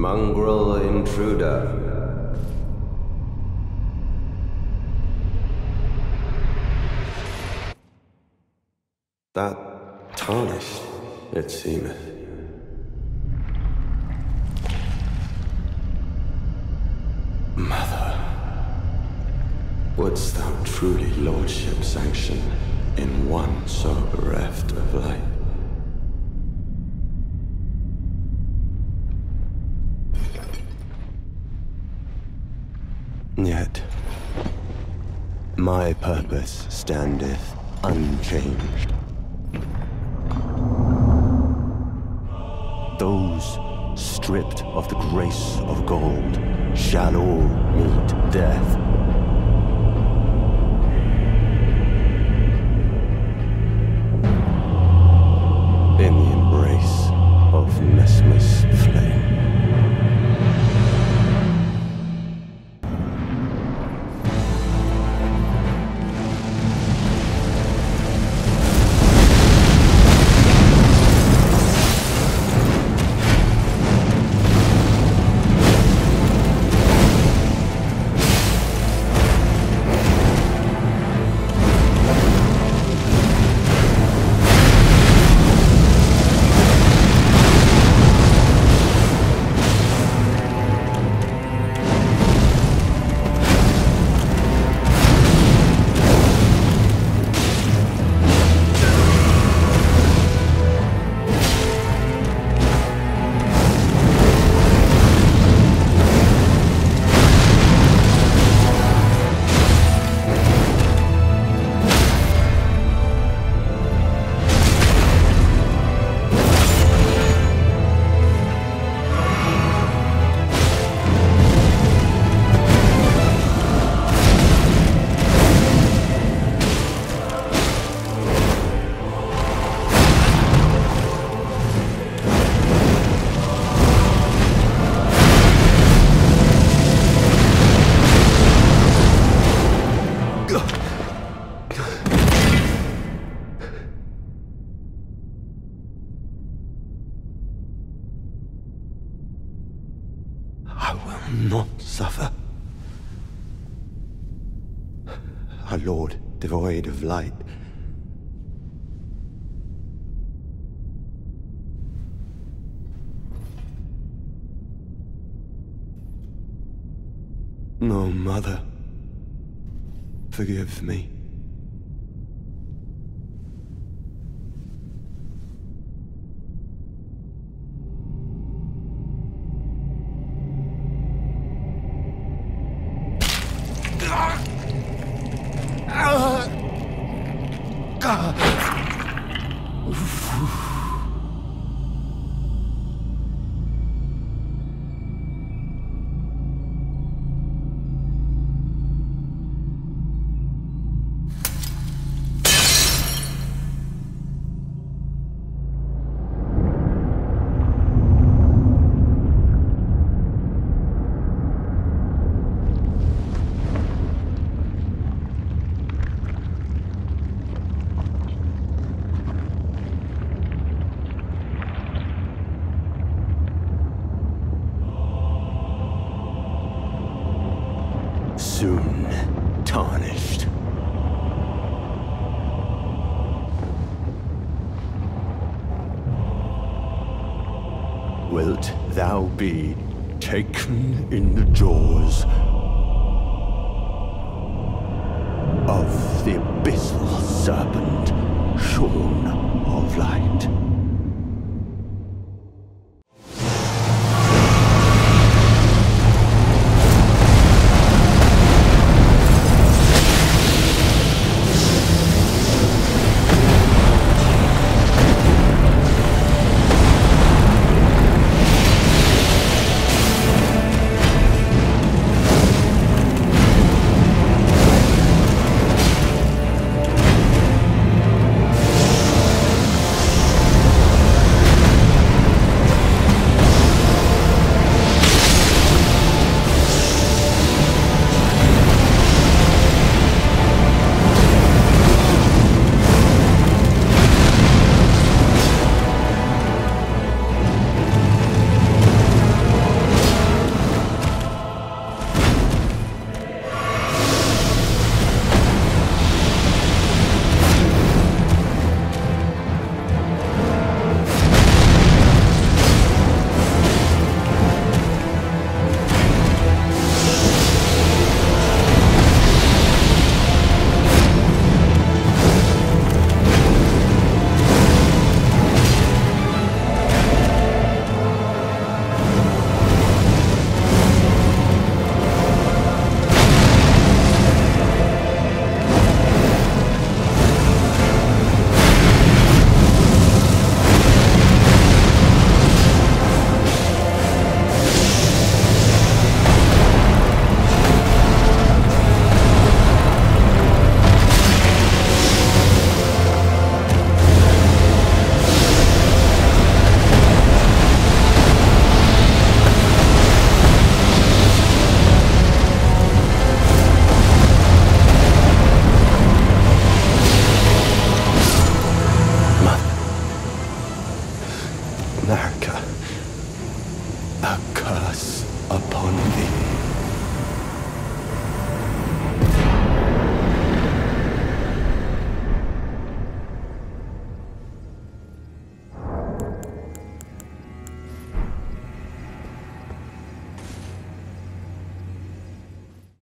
Mongrel intruder. That tarnished, it seemeth. Mother, wouldst thou truly lordship sanction in one so bereft of light? Yet, my purpose standeth unchanged. Those stripped of the grace of gold shall all meet death. In the embrace of Messmer's flame. I will not suffer. A lord devoid of light. No, Mother. Forgive me. Soon tarnished. Wilt thou be taken in the jaws of the abyssal serpent, shorn of light?